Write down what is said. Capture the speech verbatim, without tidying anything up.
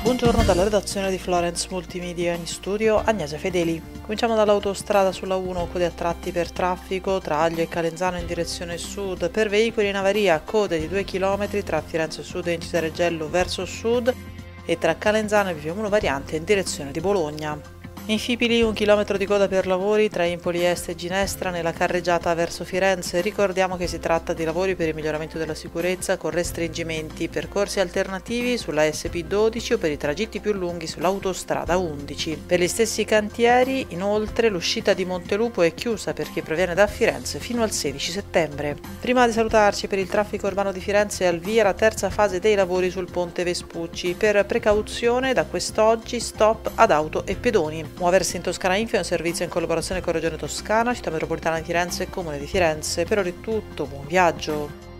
Buongiorno dalla redazione di Florence Multimedia, in studio Agnese Fedeli. Cominciamo dall'autostrada sulla uno, code a tratti per traffico tra Aglio e Calenzano in direzione sud, per veicoli in avaria code di due chilometri tra Firenze Sud e Incitareggello verso sud e tra Calenzano e Via Fiume variante in direzione di Bologna. In Fipili un chilometro di coda per lavori tra Impoli Est e Ginestra nella carreggiata verso Firenze. Ricordiamo che si tratta di lavori per il miglioramento della sicurezza con restringimenti, percorsi alternativi sulla S P dodici o per i tragitti più lunghi sull'autostrada undici. Per gli stessi cantieri, inoltre, l'uscita di Montelupo è chiusa per chi proviene da Firenze fino al sedici settembre. Prima di salutarci, per il traffico urbano di Firenze è al via la terza fase dei lavori sul ponte Vespucci. Per precauzione, da quest'oggi stop ad auto e pedoni. Muoversi in Toscana Info è un servizio in collaborazione con Regione Toscana, Città Metropolitana di Firenze e Comune di Firenze. Per ora è tutto, buon viaggio!